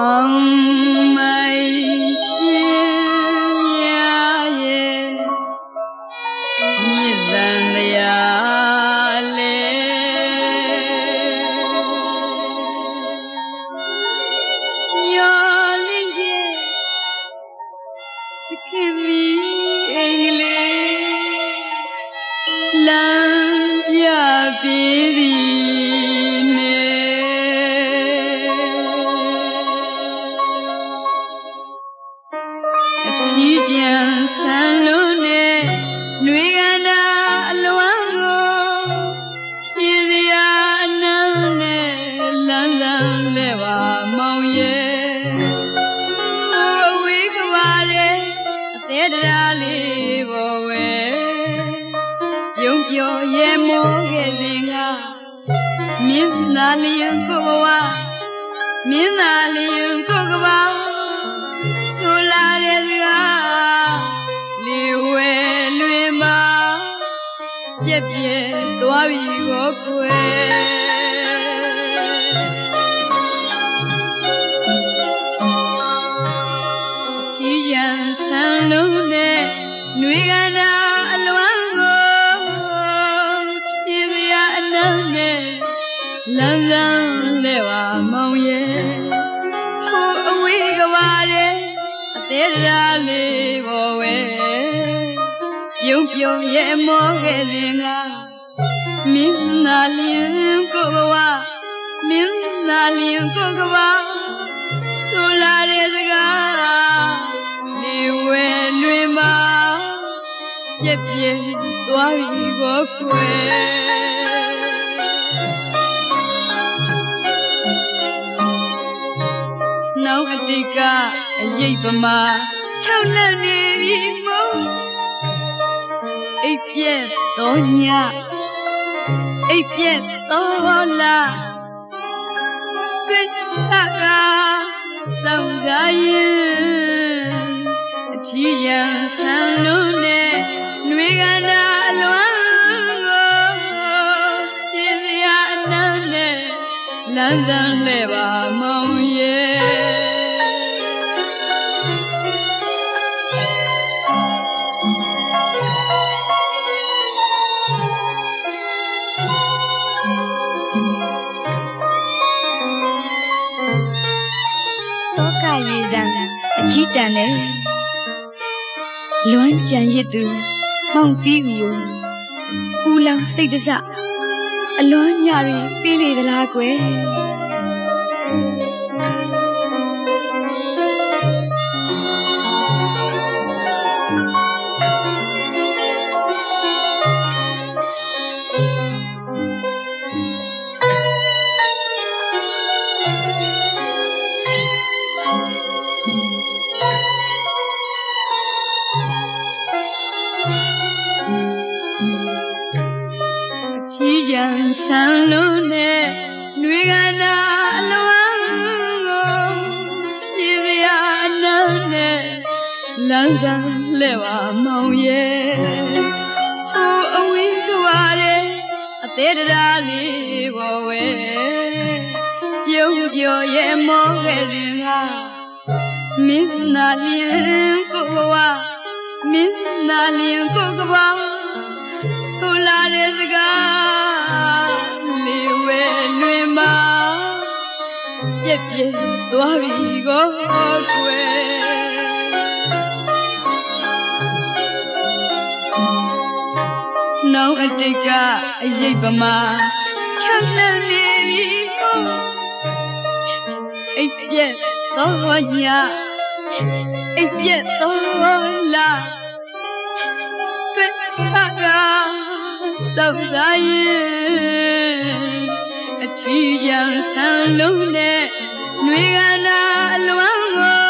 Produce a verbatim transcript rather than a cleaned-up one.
မောင်မိုင်ချင်းများရဲ့မြစ်သံတရားလေညော်လင်းရဲ့သခင်မီအင်္ဂလိလမ်းပြပေးသည်နဲ့အထီးကျန်ဆန်လုံးနဲ့နှွေကန္တာအလွမ်းကိုပြည်စရာအနမ်းနဲ့လန်းလန်းလဲပါမောင်ရဲ့ဟိုအဝေးကပါတဲ့အသေးတရားလေးပေါ်ဝဲပြုံးပြော်ရဲမောခဲ့စဉ်ကမြင်းသာလျင်ကိုဘဝမြင်းသာလျင်ကိုကဘာဆိုလာတဲ့စကားလေဝဲလွင်မှာပြက်ပြက်သွားပြီကိုခွဲချီရန်ဆန်လုံးနဲ့နှွေကန္တာအလွမ်းကိုပြည်စရာအနမ်းနဲ့လန်းလန်းလဲပါမောင်ရဲ့ဟိုအဝေးကပါတဲ့အသေးတရားလေးပေါ်ဝဲပြုံးပြုံးရဲ့မောခဲ့စဉ်ကမင်းသာလျင်ကိုဘဝမင်းသာလျင်ကိုကဘာဆိုလာတဲ့စကားလေဝဲလွင်မှာပြက်ပြက်သွားပြီကိုခွဲနောင်အတိတ်ကအရိပ်ပမာ၆လက်နေပြီမို့အိပ်ပြက်သောညအိပ်ပြက်သောလာပစ္ဆကစောင့်စားရင်အထီးရန်ဆန်လုံးနဲ့နှွေကန္တာအလွမ်းကိုပြည်စရာအနမ်းနဲ့လန်းလန်းလဲပါမောင်ရဲ့တောကရေစံအချီးတန်နဲ့လွမ်းကြံရစ်သူမောင်တီးကိုဦးလောင်စိတ်တစအလွမ်းညရီပေးလေသလားကွယ်ချီရန်ဆန်လုံးနဲ့နှွေကန္တာအလွမ်းကိုပြည်စရာအနမ်းနဲ့လန်းဆန်းလဲပါမောင်ရဲ့ဟိုအဝေးကပါတဲ့အသေးတရားလေးပေါ်ဝဲပြုံးပြော်ရဲမောခဲ့စဉ်ကမင်းသာလျင်ကိုဘဝမင်းသာလျင်ကိုကဘာဆိုလာတဲ့စကားလေဝဲလွင်မှာပြက်ပြက်သွားပြီကိုခွဲနောင်အတိတ်ကအရိပ်ပမာချမ်းသာနေပြီကိုအိပ်ပြက်သောညအိပ်ပြက်သောလာပစ္ဆကစောင့်စားရင်အထီးရန်ဆန်လုံးနဲ့နှွေကန္တာအလွမ်းကို